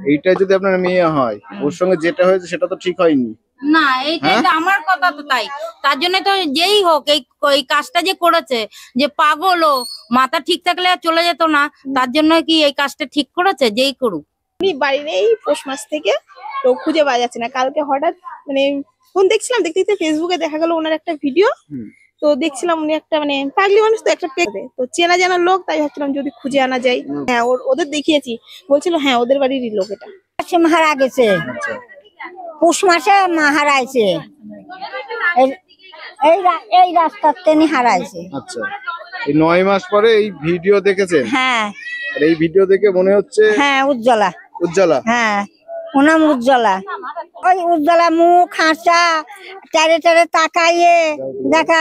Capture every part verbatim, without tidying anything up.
এইটা যদি আপনার মেয়ে হয়, ওর সঙ্গে যেটা হয়েছে সেটা তো ঠিক হয়নি না। এইটাই তো আমার কথা, তো তাই তার জন্য তো যেই হোক এই এই কাজটা যে করেছে, যে পাগল ও মাথা ঠিক থাকলে আর চলে যেত না, তার জন্য কি এই কাজটা ঠিক করেছে? যেই করুক। উনি বাড়ি নেই পৌষ মাস থেকে, তো খুঁজে পাওয়া যাচ্ছে না। কালকে হঠাৎ মানে ফোন দেখছিলাম, দেখতে দেখতে ফেসবুকে দেখা গেল ওনার একটা ভিডিও। তো দেখছিলাম উনি একটা মানে পাগলি মানুষ, তো একটা পেয়ে তো চেনা জানার লোক, তাই ভাবছিলাম যদি খুঁজে আনা যায়। হ্যাঁ, ওদের দেখিয়েছি, বলছিল হ্যাঁ ওদের বাড়িরই লোক এটা। সে মারা গেছে পৌষ মাসে, মা হারাইছে এই এই রাস্তার টেনে হারাইছে। আচ্ছা, এই নয় মাস পরে এই ভিডিও দেখেছেন? হ্যাঁ, আর এই ভিডিও দেখে মনে হচ্ছে হ্যাঁ উজ্জ্বলা। উজ্জ্বলা? হ্যাঁ, ওনাম উজ্জ্বলা। ওই উজ্জ্বলা মুখ হাসা, চারে চারে তাকাইয়ে দেখা।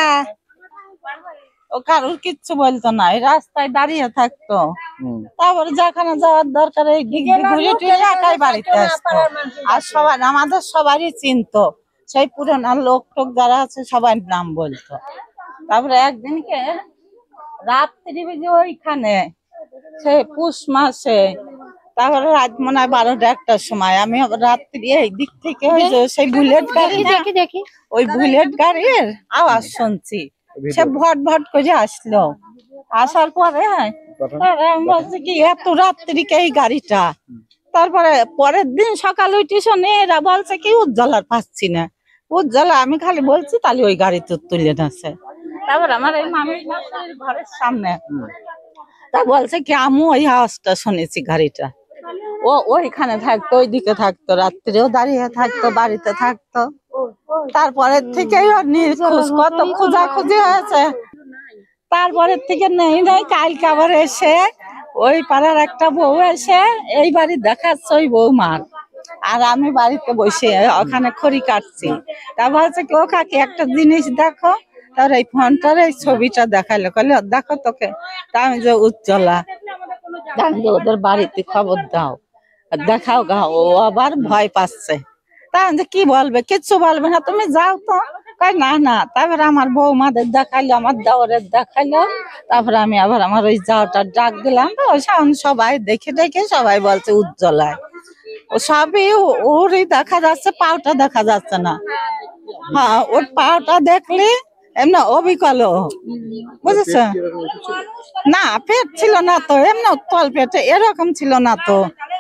ও কারোর কিচ্ছু বলতো না, এই রাস্তায় দাঁড়িয়ে থাকতো। তারপরে যেখানে যাওয়ার দরকার এই দিক দিয়ে ঘুরে টুরে একাই বাড়িতে আসতো। আর সবাই আমাদের সবারই চিনতো, সেই পুরোনো লোক টোক যারা আছে সবাই নাম বলতো। তারপরে একদিনকে রাত্রি বেজে ওইখানে সে পুষ মাসে, তারপরে রাত মনে হয় বারোটা একটার সময় আমি রাত্রি এই দিক থেকে ওই যে সেই বুলেট গাড়ি দেখি দেখি ওই বুলেট গাড়ির আওয়াজ শুনছি। সে ভট ভট করে আসলো, আসার পরে আমি বলছি কি এত রাত্রিকে এই গাড়িটা। তারপরে পরের দিন সকালে উঠে শুনে এরা বলছে কি উজ্জ্বলার পাচ্ছি না, উজ্জ্বলা। আমি খালি বলছি তাহলে ওই গাড়িতে তুলে নেছে। তারপর আমার এই মামির ঘরের সামনে, তা বলছে কি আমি ওই আওয়াজটা শুনেছি গাড়িটা। ও ওইখানে থাকতো, ওই দিকে থাকতো, রাত্রেও দাঁড়িয়ে থাকতো, বাড়িতে থাকতো। তারপরের থেকে নিখোঁজ, কত খোঁজাখুঁজি হয়েছে। তারপরের থেকে নেই নেই কালকে আবার এসে ওই পাড়ার একটা বউ এসে এই বাড়ি দেখাচ্ছে ওই বৌমার, আর আমি বাড়িতে বসে ওখানে খড়ি কাটছি। তা বলছে কি ও কাকি একটা জিনিস দেখো, তার এই ফোনটার এই ছবিটা দেখালো, কলে দেখো তোকে। তা আমি যে উজ্জ্বলা, ওদের বাড়িতে খবর দাও, দেখাও গা। ও আবার ভয় পাচ্ছে, তা কি বলবে? কিচ্ছু বলবে না, তুমি যাও তো। না না, তারপরে আমার বৌমাদের দেখাইলো, আমার দেওরের দেখাইলো। তারপরে আমি আবার আমার ওই যাওটা ডাক দিলাম, সবাই দেখে দেখে সবাই বলছে উজ্জ্বলায়। ও সবই ওরই দেখা যাচ্ছে, পাওটা দেখা যাচ্ছে না। হ্যাঁ, ওর পাওটা দেখলে এমনি অবিকল, বুঝেছ? না পেট ছিল না তো, এমনি তল পেটে এরকম ছিল না তো।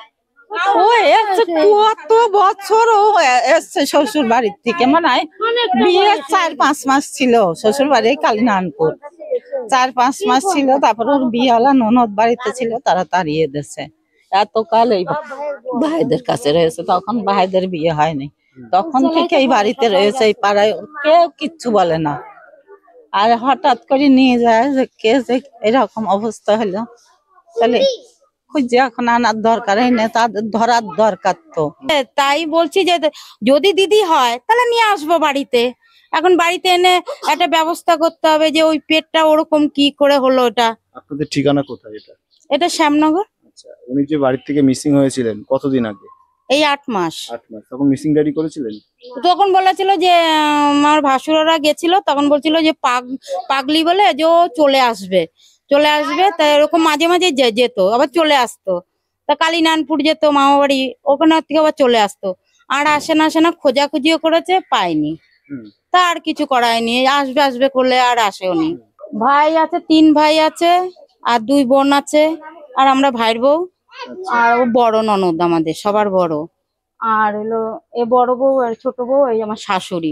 ও এসছে কত বছর ও এসছে শ্বশুর বাড়ির থেকে, মনে হয় বিয়ে চার পাঁচ মাস ছিল শ্বশুর বাড়ি কালীনারায়ণপুর, চার পাঁচ মাস ছিল। তারপর ওর বিয়ে হলো, ননদ বাড়িতে ছিল, তারা তাড়িয়ে দিয়েছে। এতকাল এই ভাইদের কাছে রয়েছে, তখন ভাইদের বিয়ে হয়নি, তখন থেকে এই বাড়িতে রয়েছে, এই পাড়ায় কেউ কিচ্ছু বলে না। আর হঠাৎ করে নিয়ে যায় যে কে যে এরকম অবস্থা হলো, তাহলে খুঁজে এখন আনার দরকার নেই, তাদের ধরার দরকার। তো তাই বলছি যে যদি দিদি হয় তাহলে নিয়ে আসবো বাড়িতে। এখন বাড়িতে এনে একটা ব্যবস্থা করতে হবে যে ওই পেটটা ওরকম কি করে হলো। ওটা আপনাদের ঠিকানা কোথায়? এটা এটা শ্যামনগর। আচ্ছা, উনি যে বাড়ি থেকে মিসিং হয়েছিলেন কতদিন আগে? এই আট মাস। আট মাস তখন মিসিং ডায়েরি করেছিলেন? তখন বলেছিল যে আমার ভাসুররা গেছিল, তখন বলছিল যে পাগ পাগলি বলে যে ও চলে আসবে চলে আসবে তাই এরকম মাঝে মাঝে যেত, আবার চলে আসতো। তা কালীনারায়ণপুর যেত মামা বাড়ি, ওখানে থেকে আবার চলে আসতো। আর আসে না আসে না, খোঁজাখুঁজিও করেছে, পায়নি। তা আর কিছু করায়নি, আসবে আসবে করলে আর আসেওনি। ভাই আছে, তিন ভাই আছে, আর দুই বোন আছে, আর আমরা ভাইয়ের বউ। আর ও বড় ননদ, আমাদের সবার বড়। আর হলো এ বড় বউ আর ছোট বউ এই আমার শাশুড়ি।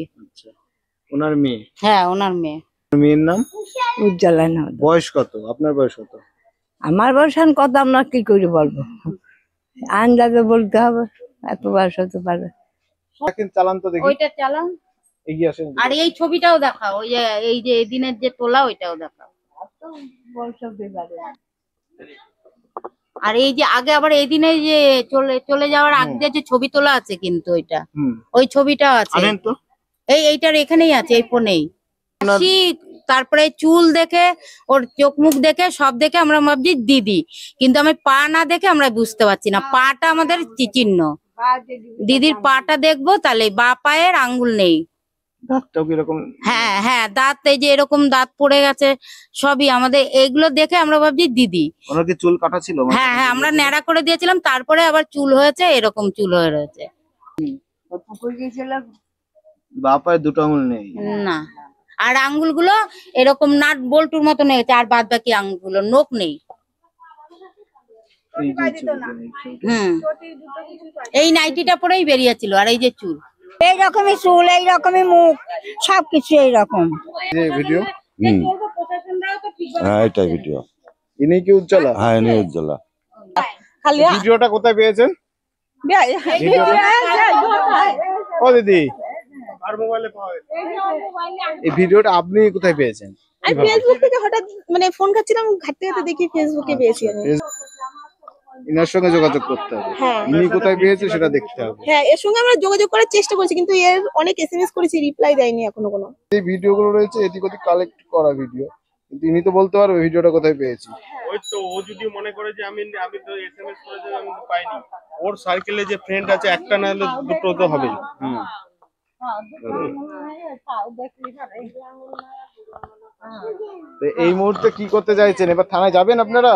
ওনার মেয়ে? হ্যাঁ, ওনার মেয়ে। মেয়ের নাম উজ্জ্বলা না। বয়স কত? আপনার বয়স কত? আমার বয়স কত আমরা কি করে বলবো, আন্দাজে বলতে হবে, এত বয়স হতে পারে। চালান তো দেখি, ওইটা চালান। এগিয়ে আসেন। আর এই ছবিটাও দেখাও, ওই যে এই যে দিনের যে তোলা, ওইটাও দেখাও। আর এই যে আগে আবার এই দিনে যে চলে চলে যাওয়ার আগে যে ছবি তোলা আছে, কিন্তু ওইটা ওই ছবিটাও আছে। এই এইটার এখানেই আছে, এই ফোনেই। তারপরে চুল দেখে, ওর চোখ মুখ দেখে, সব দেখে আমরা ভাবছি দিদি, কিন্তু আমি পা না দেখে আমরা বুঝতে পারছি না। পাটা আমাদের চিহ্ন, দিদির পাটা দেখবো তাহলে, বা পায়ের আঙ্গুল নেই, দাঁতটাও কিরকম? হ্যাঁ হ্যাঁ, দাঁত এই যে এরকম দাঁত পড়ে গেছে সবই আমাদের, এইগুলো দেখে আমরা ভাবছি দিদি। ওনার কি চুল কাটা ছিল? হ্যাঁ হ্যাঁ, আমরা ন্যাড়া করে দিয়েছিলাম, তারপরে আবার চুল হয়েছে, এরকম চুল হয়ে রয়েছে। বাঁ পায়ে দুটো আঙুল নেই। না, আর আঙ্গুলগুলো এরকম নাট বল্টুর মতো নেই, আর বাদ বাকি আঙ্গুলগুলো নখ নেই। এই যে চুলটা নেই, চুলটা। হুম, এই নাইটিটা পরেই বেরিয়েছিল, আর এই যে চুল। এইরকমই চুল, এইরকমই মুখ, সবকিছু এইরকম। এই যে ভিডিও, হুম হ্যাঁ এটাই ভিডিও। ইনি কি উজ্জ্বলা? হ্যাঁ এনে উজ্জ্বলা। খালি ভিডিওটা কোথায় পেয়েছেন? ও দিদি, আর মোবাইলে পাওয়া এই ভিডিওটা আপনি কোথায় পেয়েছেন? আমি ফেসবুক থেকে হঠাৎ মানে ফোন ঘাটছিলাম, ঘাটতে ঘাটতে দেখি ফেসবুকে পেয়েছি আমি। ইনার সঙ্গে যোগাযোগ করতে হবে। হ্যাঁ ইনি কোথায় পেয়েছে সেটা দেখতে হবে। হ্যাঁ, এর সঙ্গে আমরা যোগাযোগ করার চেষ্টা করছি, কিন্তু এর অনেক এসএমএস করেছি, রিপ্লাই দেয়নি এখনো কোনো। এই ভিডিওগুলো রয়েছে এদিক ওদিক কালেক্ট করা ভিডিও, কিন্তু ইনি তো বলতে পারবে ভিডিওটা কোথায় পেয়েছি। ওই তো ও যদি মনে করে যে আমি আমি তো এসএমএস করেছি আমি তো পাইনি, ওর সার্কেলে যে ফ্রেন্ড আছে একটা না হলে দুটো তো হবেই। হুম, তো এই মুহূর্তে কি করতে চাইছেন? এবার থানায় যাবেন আপনারা?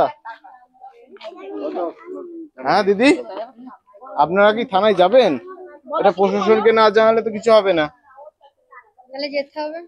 হ্যাঁ দিদি, আপনারা কি থানায় যাবেন? এটা প্রশাসনকে না জানালে তো কিছু হবে না। তাহলে যেতে হবে।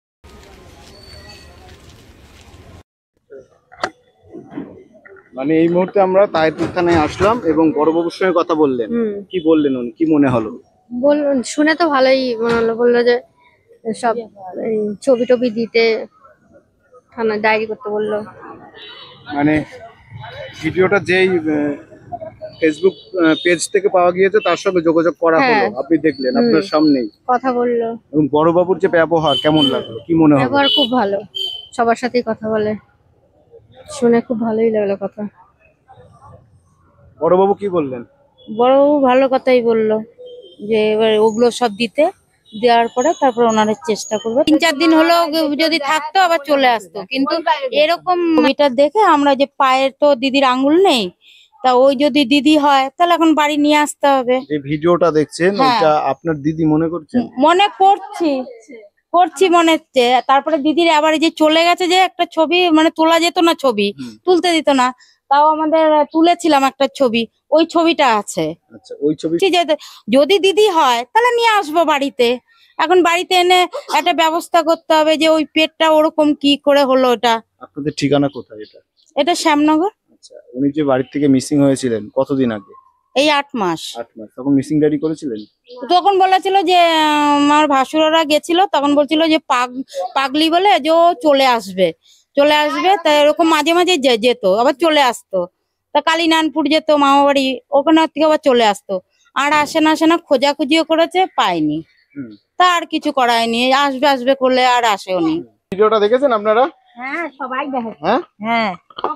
মানে এই মুহূর্তে আমরা তাহিরপুর থানায় আসলাম এবং বড়বাবুর সঙ্গে কথা বললেন। কি বললেন উনি, কি মনে হলো? বলুন, শুনে তো ভালোই মনে হলো। বললো যে সব এই ছবি টবি দিতে, থানা ডায়েরি করতে বললো। মানে ভিডিওটা যেই ফেসবুক পেজ থেকে পাওয়া গিয়েছে তার সঙ্গে যোগাযোগ করা হলো, হ্যাঁ। আপনি দেখলেন আপনার সামনেই। কথা বললো, এবং বড়বাবুর যে ব্যবহার কেমন লাগলো, কি মনে হলো? ব্যবহার খুব ভালো, সবার সাথেই কথা বলে, শুনে খুব ভালোই লাগলো কথা। বড়বাবু কি বললেন? বড়বাবু ভালো কথাই বললো, যে এবার ওগুলো সব দিতে, দেওয়ার পরে তারপর ওনারা চেষ্টা করবে। তিন চার দিন হলো যদি থাকতো আবার চলে আসতো, কিন্তু এরকম ছবিটা দেখে আমরা যে পায়ের তো দিদির আঙ্গুল নেই, তা ওই যদি দিদি হয় তাহলে এখন বাড়ি নিয়ে আসতে হবে। যে ভিডিওটা দেখছেন হ্যাঁ। ওটা আপনার দিদি মনে করছেন? মনে করছি করছি মনে হচ্ছে। তারপরে দিদির আবার এই যে চলে গেছে, যে একটা ছবি মানে তোলা যেত না, ছবি তুলতে দিত না, তাও আমাদের তুলেছিলাম একটা ছবি, ওই ছবিটা আছে। আচ্ছা, ওই ছবি যে যদি দিদি হয় তাহলে নিয়ে আসবো বাড়িতে। এখন বাড়িতে এনে একটা ব্যবস্থা করতে হবে, যে ওই পেটটা ওরকম কি করে হলো। ওটা আপনাদের ঠিকানা কোথায় এটা? এটা শ্যামনগর। আচ্ছা, উনি যে বাড়ি থেকে মিসিং হয়েছিলেন কতদিন আগে? এই আট মাস। আট মাস। তখন মিসিং ডায়েরি করেছিলেন? তখন বলেছিল যে আহ, আমার ভাসুররা গেছিল, তখন বলছিল যে পাগ পাগলি বলে যে ও চলে আসবে চলে আসবে তা এরকম মাঝে মাঝে যে- যেত, আবার চলে আসতো। তা কালীনারায়ণপুর যেত মামা বাড়ি, ওখানে থেকে আবার চলে আসতো। আর আসে না আসে না, খোঁজাখুঁজিও করেছে, পায়নি। হুম। তা আর কিছু করায়নি, আসবে আসবে করলে আর আসেও নি। ভিডিওটা দেখেছেন আপনারা? হ্যাঁ, সবাই দেখে। হ্যাঁ, হ্যাঁ,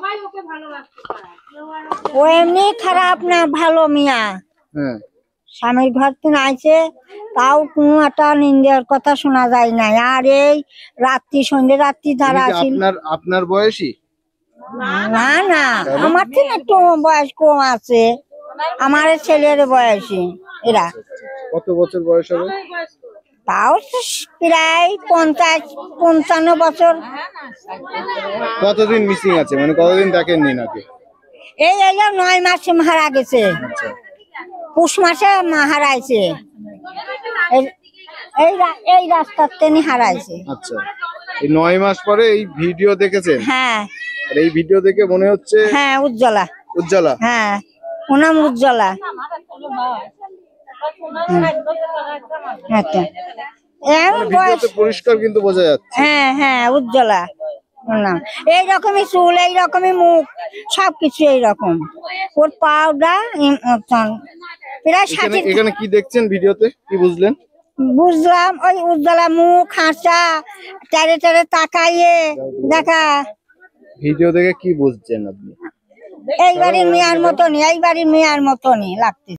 ও এমনি খারাপ না, ভালো মিয়া। হ্যাঁ। স্বামীর ঘর থেকে আইছে, তাও কোনো একটা নিন্দার কথা শোনা যায় না। আর এই রাত্রি সন্ধ্যে রাত্রি উনি ধারা কি আসিল। আপনার আপনার বয়সী? না না, আমার থেকে একটু বয়স কম আছে, আমার ছেলের বয়সী এরা। কত বছর বয়স হবে? তাও তো প্রায় পঞ্চাশ পঞ্চান্ন বছর। কতদিন মিসিং আছে, মানে কতদিন দেখেননি নাকি? এই এলো নয় মাসে মারা গেছে, পুষ মাসে মা- হারাইছে। এই- এই রা- এই রাস্তার টেনে হারাইছে। আচ্ছা, এই নয় মাস পরে এই ভিডিও দেখেছেন? হ্যাঁ আর এই ভিডিও দেখে মনে হচ্ছে হ্যাঁ, উজ্জ্বলা। উজ্জ্বলা। হ্যাঁ, ওনাম উজ্জ্বলা। আচ্ছা, এমন বয়স। ভিডিওতে পরিষ্কার কিন্তু বোঝা যাচ্ছে। হ্যাঁ হ্যাঁ, উজ্জ্বলা ওর নাম। এইরকমই চুল, এইরকমই মুখ, সবকিছু এইরকম। ওর পাউডা প্রায় এখানে ষাট। এখানে কি দেখছেন ভিডিওতে, কি বুঝলেন? বুঝলাম ওই উজ্জ্বলা মুখ, হাসা, চারে চারে তাকাইয়ে দেখা। ভিডিও দেখে কি বুঝছেন আপনি? এইবারই মেয়ার মতনই, এইবারই মেয়ার মতনই লাগছে।